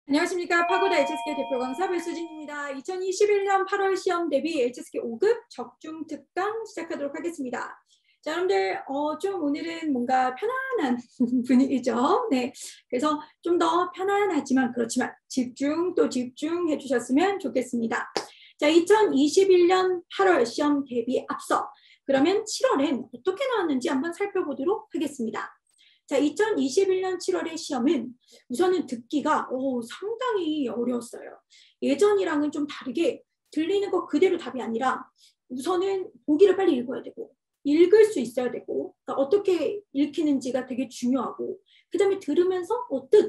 안녕하십니까. 파고다 HSK 대표 강사 배수진입니다. 2021년 8월 시험 대비 HSK 5급 적중 특강 시작하도록 하겠습니다. 자, 여러분들 좀 오늘은 뭔가 편안한 분위기죠. 네, 그래서 좀 더 편안하지만 그렇지만 집중 또 집중해 주셨으면 좋겠습니다. 자, 2021년 8월 시험 대비 앞서 그러면 7월엔 어떻게 나왔는지 한번 살펴보도록 하겠습니다. 자, 2021년 7월의 시험은 우선은 듣기가 상당히 어려웠어요. 예전이랑은 좀 다르게 들리는 거 그대로 답이 아니라 우선은 보기를 빨리 읽어야 되고 읽을 수 있어야 되고 그러니까 어떻게 읽히는지가 되게 중요하고 그 다음에 들으면서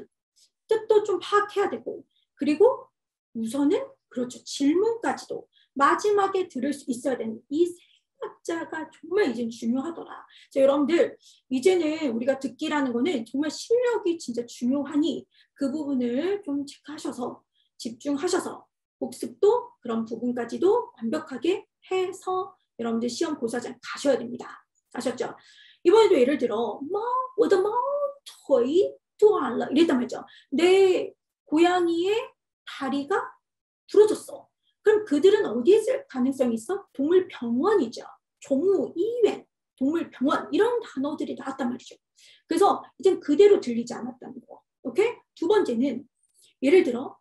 뜻도 좀 파악해야 되고 그리고 우선은 그렇죠. 질문까지도 마지막에 들을 수 있어야 되는 이 학자가 정말 이제 중요하더라. 자, 여러분들 이제는 우리가 듣기라는 거는 정말 실력이 진짜 중요하니 그 부분을 좀 체크하셔서 집중하셔서 복습도 그런 부분까지도 완벽하게 해서 여러분들 시험 고사장 가셔야 됩니다. 아셨죠? 이번에도 예를 들어我的猫腿断了 이랬단 말이죠. 내 고양이의 다리가 부러졌어. 그럼 그들은 어디에 있을 가능성이 있어? 동물병원이죠. 종무이원, 동물병원 이런 단어들이 나왔단 말이죠. 그래서 이젠 그대로 들리지 않았다는 거. 오케이? 두 번째는 예를 들어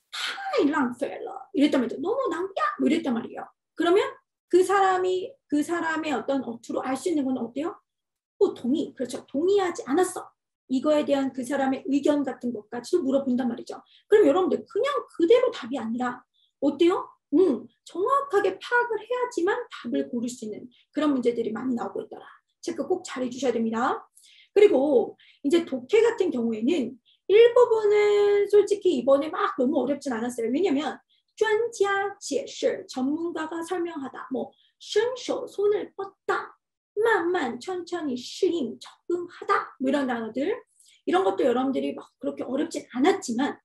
타이랑페러 이랬단 말이죠. 너무 낭야 뭐 이랬단 말이에요. 그러면 그 사람의 어떤 어투로 알 수 있는 건 어때요? 동의. 그렇죠. 동의하지 않았어. 이거에 대한 그 사람의 의견 같은 것까지도 물어본단 말이죠. 그럼 여러분들 그냥 그대로 답이 아니라 어때요? 정확하게 파악을 해야지만 답을 고를 수 있는 그런 문제들이 많이 나오고 있더라. 체크 꼭 잘 해주셔야 됩니다. 그리고 이제 독해 같은 경우에는 일부분은 솔직히 이번에 막 너무 어렵진 않았어요. 왜냐면 专家解释 전문가가 설명하다, 뭐 伸手 손을 뻗다, 慢慢 천천히 适应 적응하다, 뭐 이런 단어들 이런 것도 여러분들이 막 그렇게 어렵진 않았지만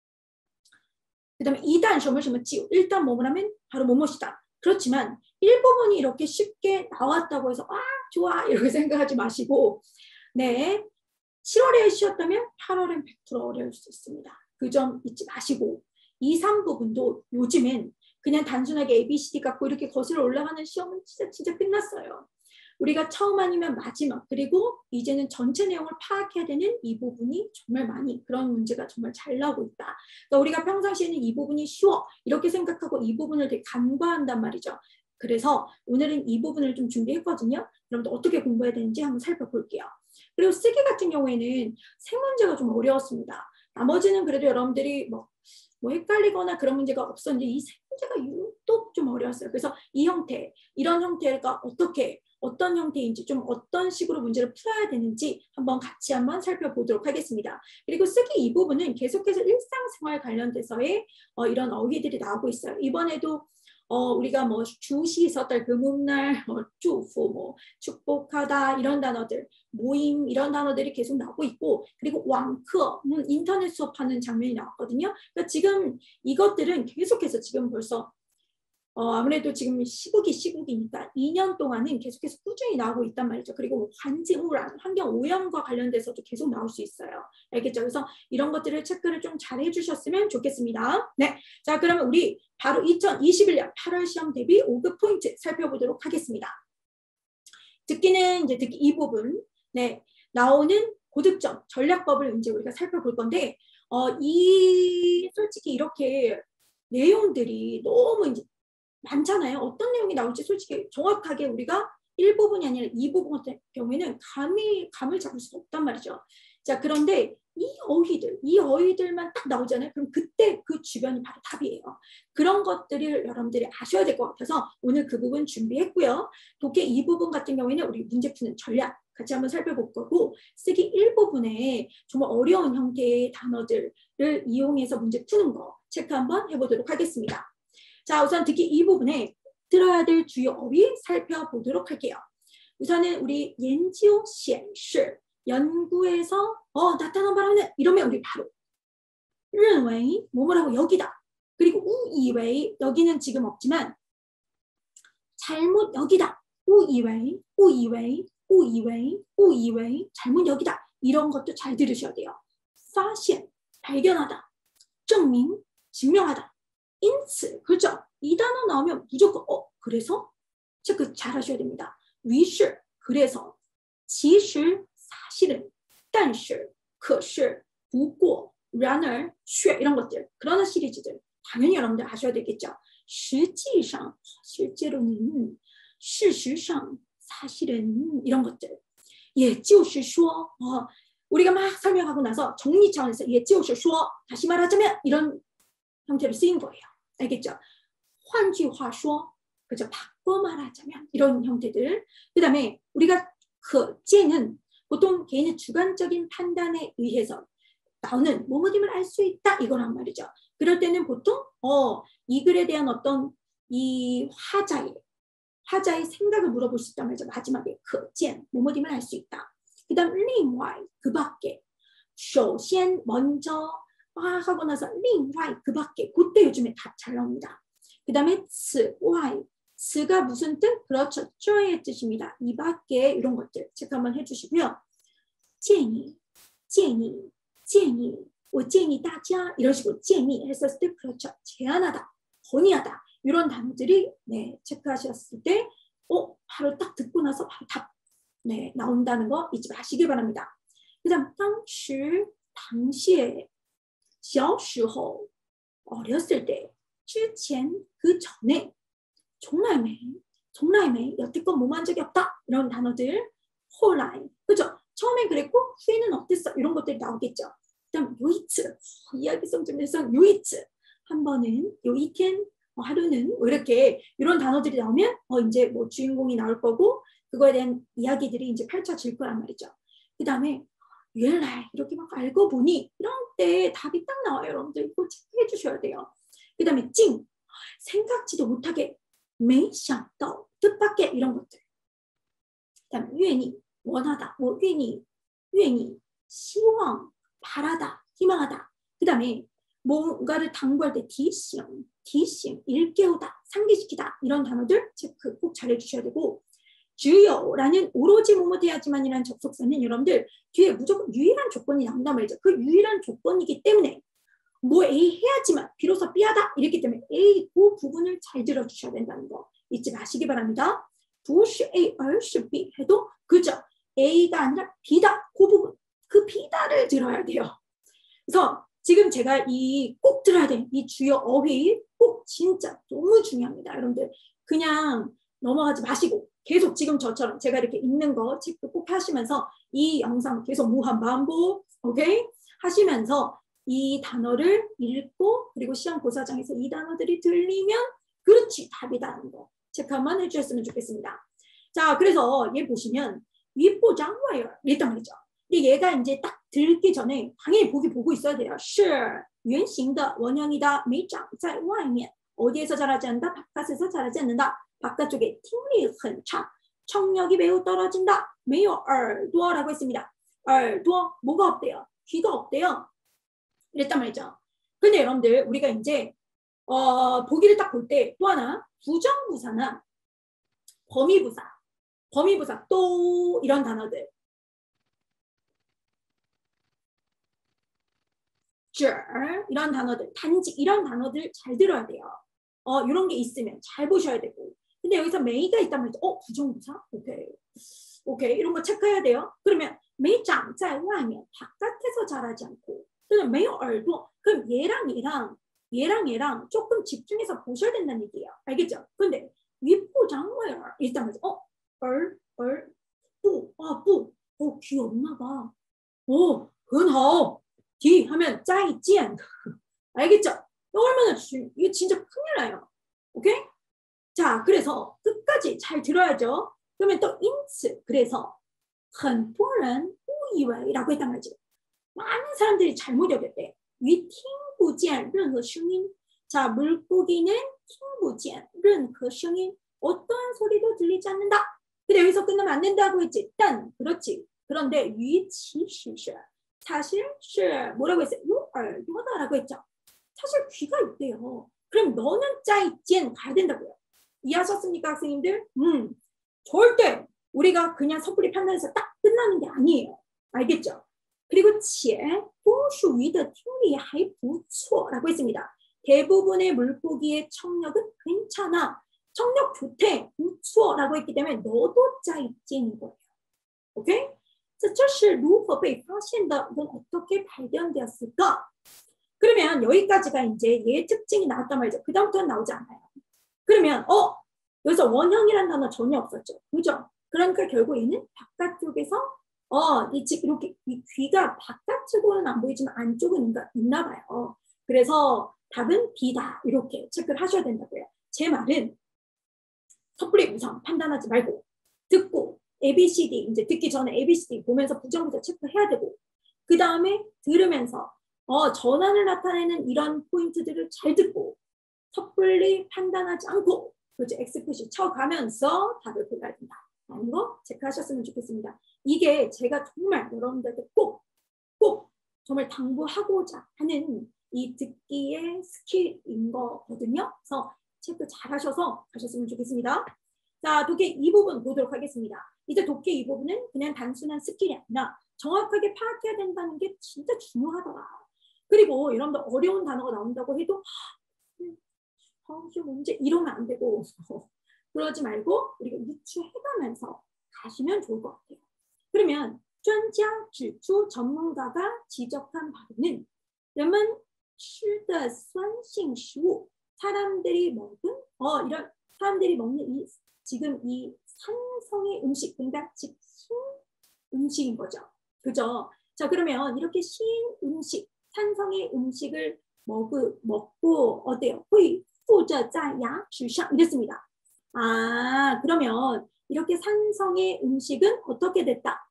그 다음에 2단 什么什么지 일단 뭐라면 바로 뭐뭐시다. 그렇지만 일부분이 이렇게 쉽게 나왔다고 해서 좋아 이렇게 생각하지 마시고 네 7월에 쉬었다면 8월엔 100% 어려울 수 있습니다. 그 점 잊지 마시고 2, 3부분도 요즘엔 그냥 단순하게 ABCD 갖고 이렇게 거슬러 올라가는 시험은 진짜 끝났어요. 우리가 처음 아니면 마지막 그리고 이제는 전체 내용을 파악해야 되는 이 부분이 정말 많이 그런 문제가 정말 잘 나오고 있다. 그러니까 우리가 평상시에는 이 부분이 쉬워 이렇게 생각하고 이 부분을 되게 간과한단 말이죠. 그래서 오늘은 이 부분을 좀 준비했거든요. 여러분들 어떻게 공부해야 되는지 한번 살펴볼게요. 그리고 쓰기 같은 경우에는 세 문제가 좀 어려웠습니다. 나머지는 그래도 여러분들이 뭐 헷갈리거나 그런 문제가 없었는데 이 세 문제가 유독 좀 어려웠어요. 그래서 이 형태, 이런 형태가 어떤 형태인지 좀 어떤 식으로 문제를 풀어야 되는지 같이 한번 살펴보도록 하겠습니다. 그리고 쓰기 이 부분은 계속해서 일상생활 관련돼서의 이런 어휘들이 나오고 있어요. 이번에도 우리가 뭐 주시 있었다 금음날 주fu 뭐 축복하다 이런 단어들 모임 이런 단어들이 계속 나오고 있고 그리고 왕커 인터넷 수업하는 장면이 나왔거든요. 그러니까 지금 이것들은 계속해서 지금 벌써 아무래도 지금 시국이니까 2년 동안은 계속해서 꾸준히 나오고 있단 말이죠. 그리고 환경우란, 환경오염과 관련돼서도 계속 나올 수 있어요. 알겠죠? 그래서 이런 것들을 체크를 좀 잘 해주셨으면 좋겠습니다. 네, 자 그러면 우리 바로 2021년 8월 시험 대비 5급 포인트 살펴보도록 하겠습니다. 듣기는 이제 듣기 이 부분, 네, 나오는 고득점, 전략법을 이제 우리가 살펴볼 건데, 솔직히 이렇게 내용들이 너무 이제 많잖아요. 어떤 내용이 나올지 솔직히 정확하게 우리가 1부분이 아니라 2부분 같은 경우에는 감을 잡을 수 없단 말이죠. 자, 그런데 이 어휘들만 딱 나오잖아요. 그럼 그때 그 주변이 바로 답이에요. 그런 것들을 여러분들이 아셔야 될 것 같아서 오늘 그 부분 준비했고요. 독해 2부분 같은 경우에는 우리 문제 푸는 전략 같이 한번 살펴볼 거고 쓰기 1부분에 정말 어려운 형태의 단어들을 이용해서 문제 푸는 거 체크 한번 해보도록 하겠습니다. 자, 우선 듣기 이 부분에 들어야 될 주요 어휘 살펴보도록 할게요. 우선은 우리 연지오显示 연구에서 나타난 바라는 이러면 우리 바로 认为뭐뭐라고 여기다. 그리고 误以为 여기는 지금 없지만 잘못 여기다. 误以为误以为误以为误以为잘못 여기다. 이런 것도 잘 들으셔야 돼요. 发现 발견하다. 증명, 증명하다. 인츠, 그렇죠? 이 단어 나오면 무조건 그래서 체크 잘 하셔야 됩니다. 于是, 그래서, 其实, 사실은, 但是, 可是, 不过, 然而, 却 이런 것들, 그런 시리즈들 당연히 여러분들 아셔야 되겠죠. 实际上, 실제로는, 事实上, 사실은 이런 것들. 也就是说, 우리가 막 설명하고 나서 정리 차원에서 也就是说, 다시 말하자면 이런 형태로 쓰인 거예요. 알겠죠? 换句话说, 그죠? 바꿔 말하자면 이런 형태들. 그 다음에 우리가 그 쟤는 보통 개인의 주관적인 판단에 의해서 나오는 뭐뭐임을 알 수 있다 이거란 말이죠. 그럴 때는 보통 이 글에 대한 어떤 이 화자의 생각을 물어볼 수 있단 말이죠. 마지막에 그 쟤 뭐뭐임을 알 수 있다. 그 다음 另外 그 밖에 首先 먼저 하고 나서 另外 그 밖에 그때 요즘에 다 잘 나옵니다. 그 다음에 此外 此가 무슨 뜻? 그렇죠. 这의 뜻입니다. 이 밖에 이런 것들 체크 한번 해주시고요. 建议建议建议我建议大家이런 식으로 建议 했었을 때 그렇죠. 제안하다, 건의하다 이런 단어들이 네, 체크하셨을 때 바로 딱 듣고 나서 바로 답 네, 나온다는 거 잊지 마시길 바랍니다. 그 다음 当时 小时候 어렸을 때 之前 그 전에 从来没 여태껏 몸한 적이 없다 이런 단어들 后来 그죠? 처음엔 그랬고 후에는 어땠어 이런 것들이 나오겠죠. 그다음 有一次 이야기성 중에서 有一次 한 번은 有一天 하루는 뭐 이렇게 이런 단어들이 나오면 이제 뭐 주인공이 나올 거고 그거에 대한 이야기들이 이제 펼쳐질 거란 말이죠. 그 다음에 原来 이렇게 막 알고 보니 이런 때 답이 딱 나와요. 여러분들 이거 체크해 주셔야 돼요. 그 다음에 竟 생각지도 못하게 没想到 뜻밖의 이런 것들. 그 다음 愿意 원하다 뭐 愿意 希望 바라다 희망하다. 그 다음에 뭔가를 당부할 때 提醒 일깨우다 상기시키다 이런 단어들 체크 꼭 잘 해주셔야 되고 只有 라는 오로지 뭐뭐 돼야지만이라는 접속사는 여러분들 뒤에 무조건 유일한 조건이 나온단 말이죠. 그 유일한 조건이기 때문에 뭐 A 해야지만 비로소 B하다 이랬기 때문에 A 그 부분을 잘 들어주셔야 된다는 거 잊지 마시기 바랍니다. 不是 A 而是 B 해도 그죠? A가 아니라 B다 그 부분 그 B다를 들어야 돼요. 그래서 지금 제가 꼭 들어야 돼. 이 주요 어휘 꼭 진짜 너무 중요합니다. 여러분들 그냥 넘어가지 마시고 계속 지금 저처럼 제가 이렇게 읽는 거 체크 꼭 하시면서 이 영상 계속 무한 반복 오케이? 하시면서 이 단어를 읽고 그리고 시험 고사장에서 이 단어들이 들리면 그렇지 답이다라는 거 체크 한번 해주셨으면 좋겠습니다. 자 그래서 얘 보시면 윗보장와요 이랬단 말이죠. 근데 얘가 이제 딱 들기 전에 당연히 보고 있어야 돼요. 是圆形的 원형이다. 没长在外面 어디에서 자라지 않는다? 바깥에서 자라지 않는다. 바깥쪽에 听力很差 청력이 매우 떨어진다. 没有耳朵라고 했습니다. 耳朵 뭐가 없대요? 귀가 없대요. 이랬단 말이죠. 근데 여러분들 우리가 이제 보기를 딱 볼 때 또 하나 부정부사나 범위부사 또 이런 단어들 这 이런 단어들 단지 이런 단어들 잘 들어야 돼요. 이런 게 있으면 잘 보셔야 되고 근데 여기서 메이가 있단 말이죠. 부정부사? 오케이 이런 거 체크해야 돼요. 그러면 没长在外面 바깥에서 자라지 않고 그냥 没有耳朵 그럼 얘랑 조금 집중해서 보셔야 된다는 얘기예요. 알겠죠? 근데 윗보장와요 일단 말이죠. 부 귀 없나 봐. 很好 뒤 하면 再见 알겠죠? 얼마나 이게 진짜 큰일 나요. 오케이? 자, 그래서 끝까지 잘 들어야죠. 그러면 또 인츠 그래서 很多人误以为라고 했단 말이죠. 많은 사람들이 잘못 여겼대. 鱼听不见任何声音 자, 물고기는 听不见任何声音 어떠한 소리도 들리지 않는다. 근데 여기서 끝나면 안 된다고 했지. 단 그렇지. 그런데 鱼其实是 사실 是 뭐라고 했어요? 有耳朵的라고 했죠. 사실 귀가 있대요. 그럼 너는 再见 가야 된다고요. 이해하셨습니까 학생님들? 절대 우리가 그냥 섣불리 판단해서 딱 끝나는 게 아니에요. 알겠죠? 그리고 且多属于的听力还不错 라고 했습니다. 대부분의 물고기의 청력은 괜찮아. 청력 좋대. 不错 라고 했기 때문에 너도 在进 거예요. 오케이? 这是如何被发现的? 이건 어떻게 발견되었을까? 그러면 여기까지가 이제 얘의 특징이 나왔단 말이죠. 그 다음부터는 나오지 않아요. 그러면 여기서 원형이라는 단어 전혀 없었죠. 그죠? 그러니까 결국 얘는 바깥쪽에서 이렇게 이 귀가 바깥쪽으로는 안 보이지만 안쪽은 있나 봐요. 그래서 답은 B다. 이렇게 체크를 하셔야 된다고요. 제 말은 섣불리 우선 판단하지 말고 듣고 ABCD 이제 듣기 전에 ABCD 보면서 부정부사 체크해야 되고 그 다음에 들으면서 전환을 나타내는 이런 포인트들을 잘 듣고 섣불리 판단하지 않고 그렇죠. 엑스프시 쳐가면서 답을 골라야 된다. 라는 거 체크하셨으면 좋겠습니다. 이게 제가 정말 여러분들한테 꼭 정말 당부하고자 하는 이 듣기의 스킬인 거거든요. 그래서 체크 잘 하셔서 가셨으면 좋겠습니다. 자, 독해 이 부분 보도록 하겠습니다. 이제 독해 이 부분은 그냥 단순한 스킬이 아니라 정확하게 파악해야 된다는 게 진짜 중요하더라. 그리고 여러분들 어려운 단어가 나온다고 해도 문제 이러면 안 되고 그러지 말고 우리가 유추해가면서 가시면 좋을 것 같아요. 그러면 专家指出 전문가가 지적한 바로는 人们吃的酸性食物 사람들이 먹은 이런 사람들이 먹는 지금 이 산성의 음식 그러니까 즉 신 음식인 거죠. 그죠? 자 그러면 이렇게 신 음식 산성의 음식을 먹고 어때요? 会附着在牙齿上 이랬습니다. 아 그러면 이렇게 산성의 음식은 어떻게 됐다?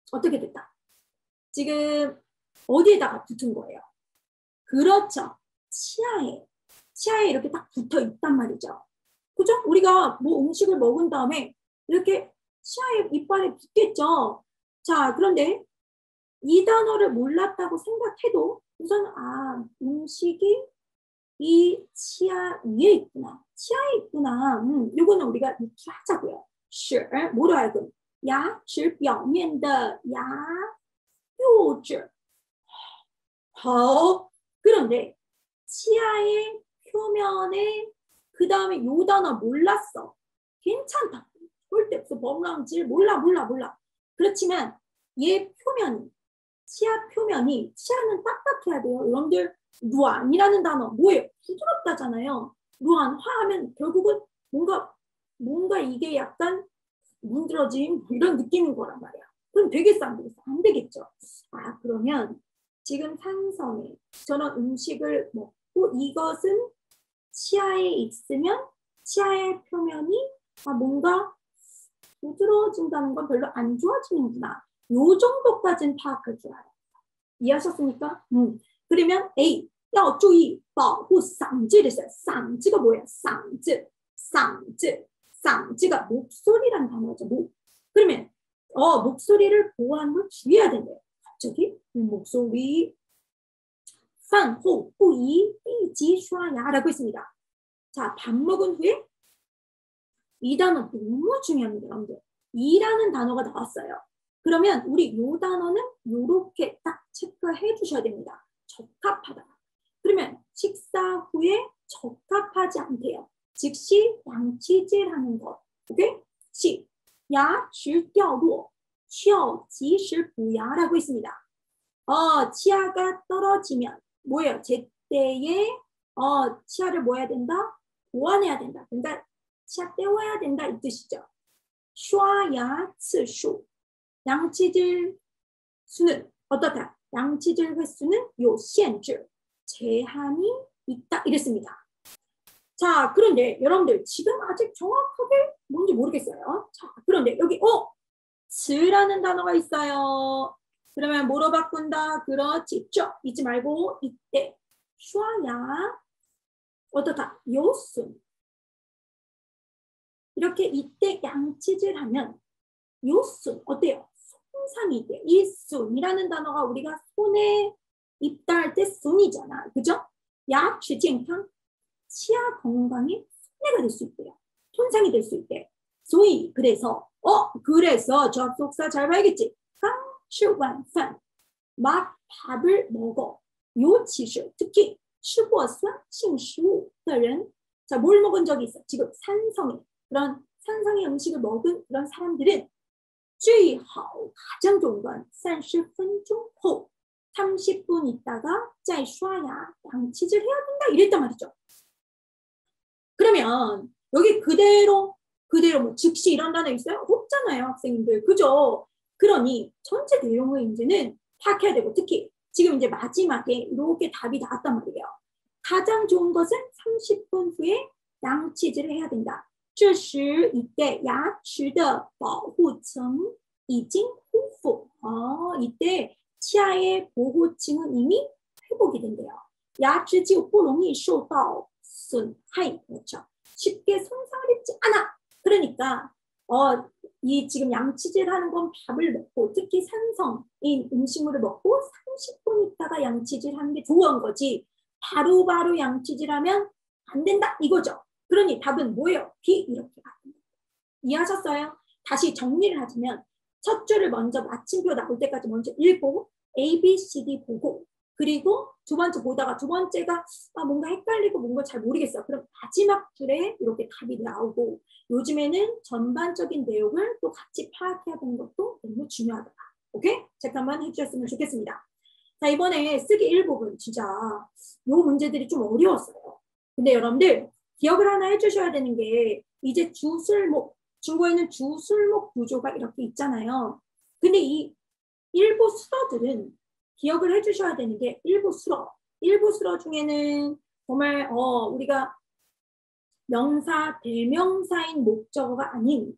지금 어디에다가 붙은 거예요? 그렇죠. 치아에 이렇게 딱 붙어 있단 말이죠. 그죠? 우리가 뭐 음식을 먹은 다음에 이렇게 치아에 이빨에 붙겠죠. 자 그런데 이 단어를 몰랐다고 생각해도 우선 음식이 이 치아 위에 있구나. 치아에 있구나. 요거는 우리가 유추하자고요. 是 뭐로 하여금 牙齿表面的牙釉质 그런데 치아의 표면에 그 다음에 요 단어 몰랐어. 괜찮다. 절대 없어. 범람질 몰라. 그렇지만 얘 표면이 치아 표면이 치아는 딱딱해야 돼요. 여러분들 루안이라는 단어 뭐예요? 부드럽다잖아요. 루안 화하면 결국은 뭔가 이게 약간 문드러진 이런 느낌인 거란 말이야. 그럼 되겠어 안 되겠어? 안 되겠죠. 그러면 지금 산성에 저런 음식을 먹고 이것은 치아에 있으면 치아의 표면이 뭔가 부드러워진다는 건 별로 안 좋아지는구나. 요 정도까지는 파악할 줄 알아요. 이해하셨습니까? 그러면 A 要注意保护嗓子됐어요.嗓子가 뭐예요? 嗓子가 목소리란 단어죠. 그러면 목소리를 보호하는 걸 주의해야 된대요. 갑자기 목소리 饭后不宜立即刷牙라고 했습니다. 자, 밥 먹은 후에 이 단어 너무 중요합니다. 여러분들. 이라는 단어가 나왔어요. 그러면 우리 이 단어는 이렇게 딱 체크해 주셔야 됩니다. 적합하다. 그러면 식사 후에 적합하지 않대요. 즉시 양치질하는 것. 오케이? 牙齿掉落需要及时补牙라고 했습니다. 치아가 떨어지면 뭐예요? 제때에 치아를 뭐 해야 된다? 보완해야 된다. 그러니까 치아 떼워야 된다 이 뜻이죠. 刷牙次数 양치질 수는 어떻다? 양치질 횟수는 有限制 제한이 있다 이랬습니다. 자 그런데 여러분들 지금 아직 정확하게 뭔지 모르겠어요. 자 그런데 여기 즈라는 단어가 있어요. 그러면 뭐로 바꾼다? 그렇지. 쭉 잊지 말고 이때 刷牙 어떻다? 有损 이렇게 이때 양치질하면 有损 어때요? 손상이 돼. 이 손이라는 단어가 우리가 손에 입다 할 때 손이잖아. 그죠? 牙齿健康 치아 건강에 손해가 될 수 있대요. 손상이 될 수 있대. 소위 그래서 접속사 잘 봐야겠지. 刚吃晚饭 막 밥을 먹어. 尤其是 특히 吃过酸性食物的人 자, 뭘 먹은 적이 있어? 지금 산성의 그런 산성의 음식을 먹은 그런 사람들은 最好 가장 좋은 건 30分钟后 30분 있다가 再刷牙 양치질 해야 된다 이랬단 말이죠. 그러면 여기 그대로 뭐 즉시 이런 단어 있어요? 없잖아요, 학생님들. 그죠? 그러니 전체 내용을 이제는 파악해야 되고 특히 지금 이제 마지막에 이렇게 답이 나왔단 말이에요. 가장 좋은 것은 30분 후에 양치질을 해야 된다. 这时 이때 牙齿的保护层已经恢复. 이때 치아의 보호층은 이미 회복이 된대요. 牙齿就不容易受到损害. 그렇죠. 쉽게 손상을 입지 않아. 그러니까 이 지금 양치질하는 건 밥을 먹고 특히 산성인 음식물을 먹고 30분 있다가 양치질하는 게 좋은 거지. 바로바로 양치질하면 안 된다 이거죠. 그러니 답은 뭐예요? B 이렇게 가는 거예요. 이해하셨어요? 다시 정리를 하자면 첫 줄을 먼저 마침표 나올 때까지 먼저 읽고 A, B, C, D 보고 그리고 두 번째 보다가 두 번째가 뭔가 헷갈리고 뭔가 잘 모르겠어요. 그럼 마지막 줄에 이렇게 답이 나오고 요즘에는 전반적인 내용을 또 같이 파악해야 되는 것도 너무 중요하다. 오케이? 체크 한번 해주셨으면 좋겠습니다. 자, 이번에 쓰기 1부분 진짜 요 문제들이 좀 어려웠어요. 근데 여러분들 기억을 하나 해주셔야 되는 게 이제 주술목, 중국에는 주술목 구조가 이렇게 있잖아요. 근데 이 일부 수어들은 기억을 해주셔야 되는 게 일부 수어 중에는 정말 우리가 명사, 대명사인 목적어가 아닌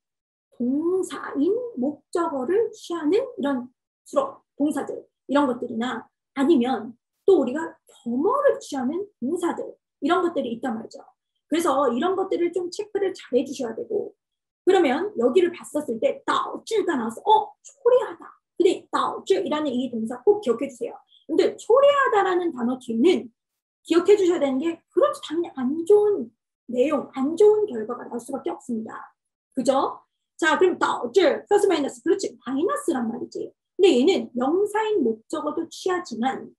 동사인 목적어를 취하는 이런 수어, 동사들 이런 것들이나 아니면 또 우리가 겸어를 취하는 동사들 이런 것들이 있단 말이죠. 그래서 이런 것들을 좀 체크를 잘 해주셔야 되고 그러면 여기를 봤었을 때 导致가 나와서 초래하다. 근데 导致이라는 이 동사 꼭 기억해 주세요. 근데 초래하다라는 단어 뒤에는 기억해 주셔야 되는 게 그렇지 당연히 안 좋은 내용, 안 좋은 결과가 나올 수밖에 없습니다. 그죠? 자, 그럼 导致플러스 마이너스 그렇지 마이너스란 말이지. 근데 얘는 명사인 목적어도 취하지만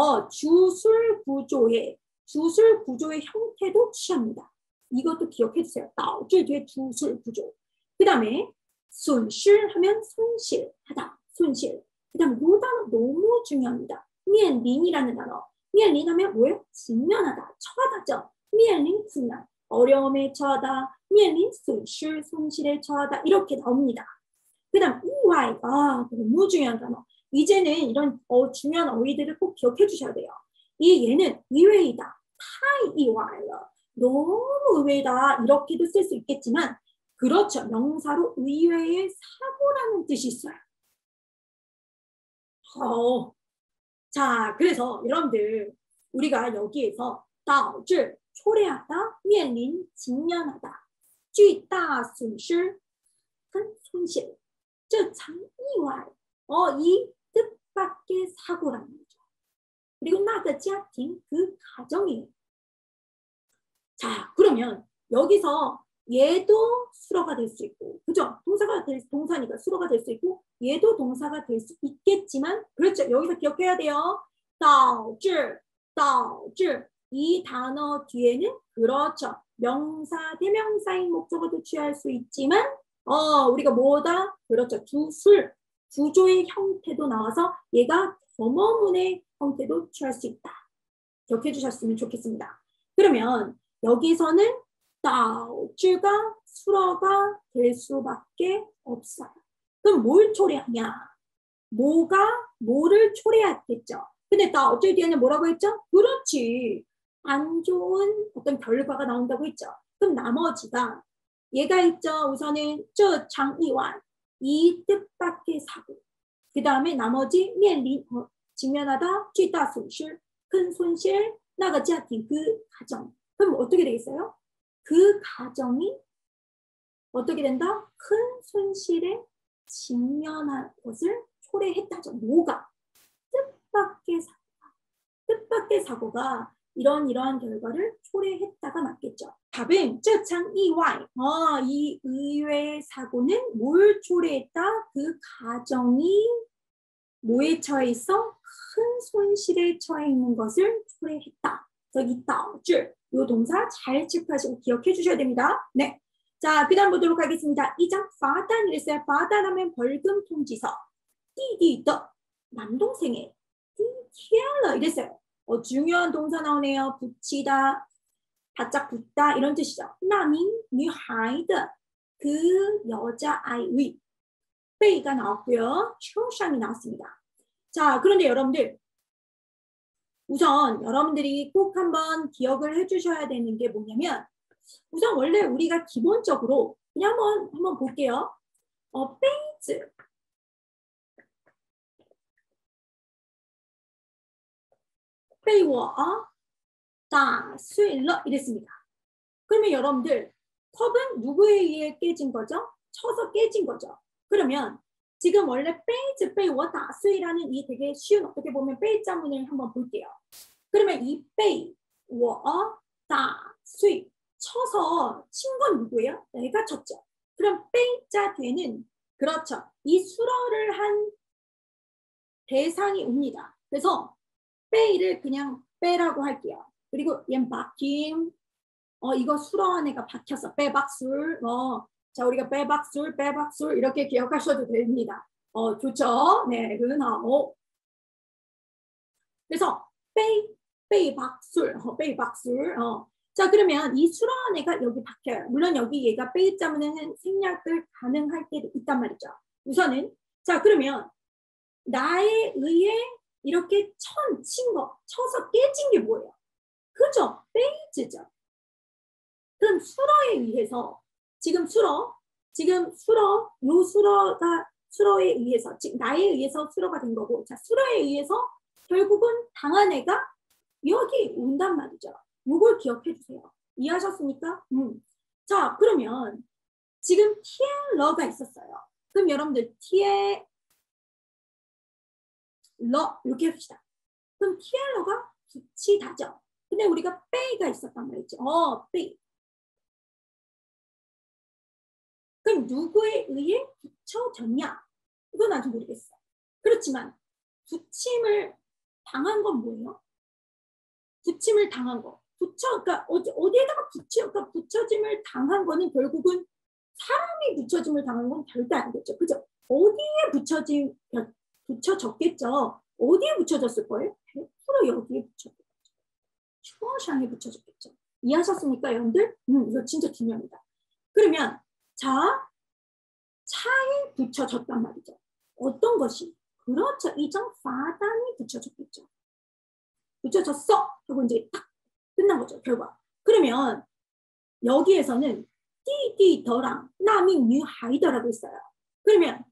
주술 구조의 형태도 취합니다. 이것도 기억해 주세요. 导致 뒤에 주술 구조. 그 다음에 손실하면 손실하다. 손실. 그 다음에 이 단어 너무 중요합니다. 面临이라는 단어. 面临하면 뭐예요? 직면하다. 처하다죠. 面临苦难. 어려움에 처하다. 面临损失, 손실에 처하다. 이렇게 나옵니다. 그 다음 이와이가 너무 중요한 단어. 이제는 이런 중요한 어휘들을 꼭 기억해 주셔야 돼요. 얘는 의외이다. 타이 이와이了. 너무 의외다. 이렇게도 쓸 수 있겠지만 그렇죠. 명사로 의외의 사고라는 뜻이 있어요. 자, 그래서 여러분들 우리가 여기에서 导致 초래하다, 面临 직면하다, 巨大损失 큰 손실, 这场意外 이 뜻밖의 사고라는 거죠. 그리고 那个家庭 그 가정이에요. 자, 그러면 여기서 얘도 수로가 될 수 있고, 그죠? 동사니까 수로가 될 수 있고, 얘도 동사가 될 수 있겠지만, 그렇죠? 여기서 기억해야 돼요. 导致이 단어 뒤에는 그렇죠. 명사, 대명사인 목적어도 취할 수 있지만, 우리가 뭐다? 그렇죠. 주술, 구조의 형태도 나와서 얘가 겸어문의 형태도 취할 수 있다. 기억해 주셨으면 좋겠습니다. 그러면 여기서는 导致가 수어가 될 수밖에 없어요. 그럼 뭘 초래하냐? 뭐가 뭐를 초래했겠죠? 근데 导致 뒤에는 뭐라고 했죠? 그렇지. 안 좋은 어떤 결과가 나온다고 했죠. 그럼 나머지가 얘가 있죠. 우선은 这场意外 이 뜻밖의 사고. 그 다음에 나머지 面临 직면하다 巨大损失 큰 손실 那个家庭 그 가정. 그럼 어떻게 되겠어요? 그 가정이 어떻게 된다? 큰 손실에 직면한 것을 초래했다죠. 뭐가? 뜻밖의 사고가 이러한 결과를 초래했다가 맞겠죠. 답은 这场意外 이 의외의 사고는 뭘 초래했다? 그 가정이 뭐에 처해 있어? 큰 손실에 처해 있는 것을 초래했다. 여기导致 이 동사 잘 체크하시고 기억해 주셔야 됩니다. 네. 자, 그 다음 보도록 하겠습니다. 2장 罚单 이랬어요. 罚单하면 벌금 통지서. 弟弟的 남동생의 贴了 이랬어요. 중요한 동사 나오네요. 붙이다, 바짝 붙다 이런 뜻이죠. 那名女孩的 그 여자아이의 被가 나왔고요. 受伤이 나왔습니다. 자, 그런데 여러분들 우선 여러분들이 꼭 한번 기억을 해주셔야 되는 게 뭐냐면 우선 원래 우리가 기본적으로 그냥 한번 볼게요. 杯子 被我打碎了 이랬습니다. 그러면 여러분들 컵은 누구에 의해 깨진 거죠? 쳐서 깨진 거죠. 그러면 지금 원래 杯子被我打碎라는 이 되게 쉬운 어떻게 보면 杯자문을 한번 볼게요. 그러면 이 被我打碎 쳐서 친 건 누구예요? 내가 쳤죠. 그럼 杯자 뒤에는 그렇죠. 이 수러를 한 대상이 옵니다. 그래서 杯를 그냥 빼라고 할게요. 그리고 얘 박힘 이거 수러한 애가 박혔어. 빼박술 자 우리가 빼박술 이렇게 기억하셔도 됩니다. 좋죠? 네, 은하오. 그래서 빼박술 자 그러면 이 수러한 애가 여기 박혀요. 물론 여기 얘가 빼자면은 생략을 가능할 때도 있단 말이죠. 우선은 자 그러면 나에 의해 이렇게 친 거, 쳐서 깨진 게 뭐예요? 그죠? 베이즈죠. 그럼 수러에 의해서 지금 수러가 수러에 의해서 즉 나에 의해서 수러가 된 거고 자 수러에 의해서 결국은 당한 애가 여기 온단 말이죠. 이걸 기억해 주세요. 이해하셨습니까? 자 그러면 지금 티엘러가 있었어요. 그럼 여러분들 티엘러 이렇게 합시다. 그럼 티엘러가 붙이다죠. 근데 우리가 빼가 있었단 말이죠. 빼. 그럼 누구에 의해 붙여졌냐? 이건 아직 모르겠어. 그렇지만 붙임을 당한 건 뭐예요? 붙임을 당한 거. 그러니까 어디에다가 붙여짐을 당한 거는 결국은 사람이 붙여짐을 당한 건 별도 아니겠죠. 그죠? 어디에 붙여졌겠죠. 어디에 붙여졌을 거예요? 100% 여기에 붙여졌겠죠. 슈어샹에 붙여졌겠죠. 이해하셨습니까, 여러분들? 이거 진짜 중요합니다. 그러면 자, 차에 붙여졌단 말이죠. 어떤 것이? 그렇죠. 이정罚单이 붙여졌겠죠. 붙여졌어! 하고 이제 딱 끝난 거죠, 결과. 그러면 여기에서는 띠띠더랑 나밍 유하이더라고 있어요. 그러면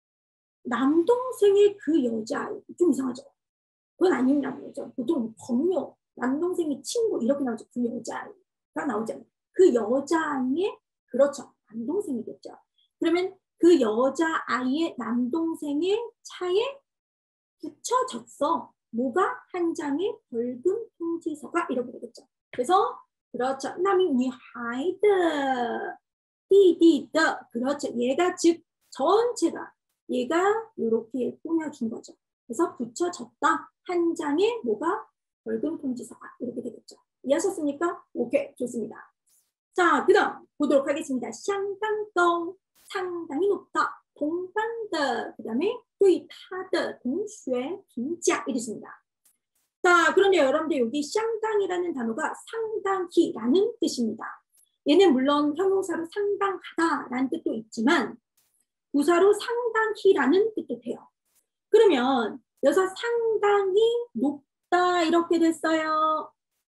남동생의 그 여자아이 좀 이상하죠? 그건 아니라는 거죠. 보통朋友, 남동생의 친구 이렇게 나오죠. 그 여자아이가 나오잖아요. 그 여자아이의 그렇죠. 남동생이겠죠. 그러면 그 여자아이의 남동생의 차에 붙여졌어. 뭐가? 한 장의 벌금 통지서가 이렇게 되겠죠. 그래서 그렇죠. 남이女孩的弟弟的 그렇죠. 얘가 즉 전체가 얘가 이렇게 꾸며준 거죠. 그래서 붙여졌다. 한 장의 뭐가? 벌금 통지서가 이렇게 되겠죠. 이해하셨습니까? 오케이, 좋습니다. 자, 그 다음 보도록 하겠습니다. 相当高 상당히 높다. 同班的 그 다음에 对他的同学评价 이랬습니다. 자, 그런데 여러분들 여기 相当이라는 단어가 상당히라는 뜻입니다. 얘는 물론 형용사로 상당하다라는 뜻도 있지만 부사로 상당히라는 뜻도 돼요. 그러면 여기서 상당히 높다 이렇게 됐어요.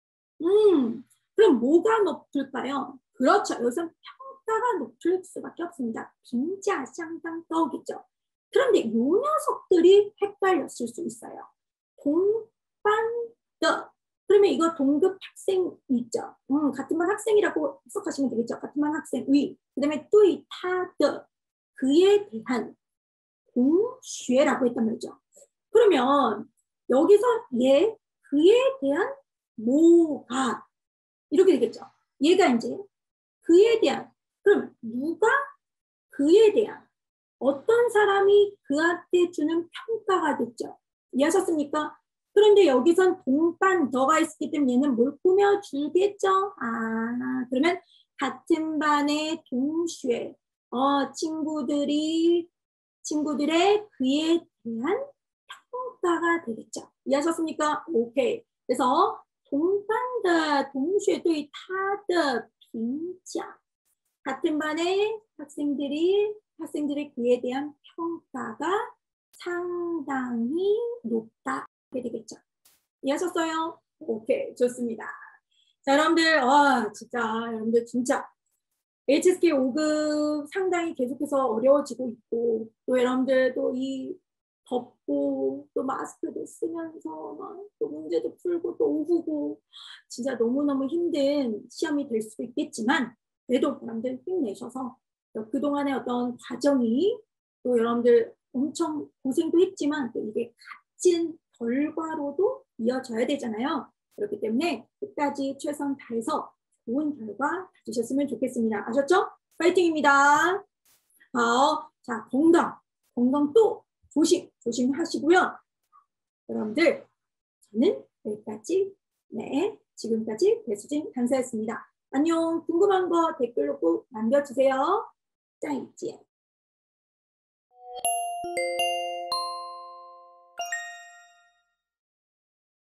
그럼 뭐가 높을까요? 그렇죠. 여기서 평가가 높을 수밖에 없습니다. 빙자, 상당, 떠오겠죠. 그런데 이 녀석들이 헷갈렸을 수 있어요. 동반더. 그러면 이거 동급 학생 있죠. 같은 반 학생이라고 해석하시면 되겠죠. 같은 반 학생의. 그 다음에 뚜이 타더. 그에 대한 동쉐라고 했단 말이죠. 그러면 여기서 그에 대한 뭐가 이렇게 되겠죠. 얘가 이제 그에 대한 그럼 누가 그에 대한 어떤 사람이 그한테 주는 평가가 됐죠. 이해하셨습니까? 그런데 여기선 동반 더가 있기 때문에 얘는 뭘 꾸며주겠죠? 아, 그러면 같은 반의 동시에 친구들의 그에 대한 평가가 되겠죠. 이해하셨습니까? 오케이. 그래서 동반的 동시에 对他的评价 같은 반의 학생들의 그에 대한 평가가 상당히 높다. 이렇게 되겠죠. 이해하셨어요? 오케이, 좋습니다. 자, 여러분들, 진짜 HSK 5급 상당히 계속해서 어려워지고 있고, 또 여러분들 또 이 덥고, 또 마스크도 쓰면서 막 또 문제도 풀고 또 오후고, 진짜 너무너무 힘든 시험이 될 수도 있겠지만, 그래도 여러분들 힘내셔서 그동안의 어떤 과정이 또 여러분들 엄청 고생도 했지만 또 이게 값진 결과로도 이어져야 되잖아요. 그렇기 때문에 끝까지 최선 다해서 좋은 결과 가지셨으면 좋겠습니다. 아셨죠? 파이팅입니다. 자, 건강 또 조심하시고요. 여러분들, 저는 여기까지, 지금까지 배수진 강사였습니다. 안녕. 궁금한 거 댓글로 꼭 남겨주세요. 再见。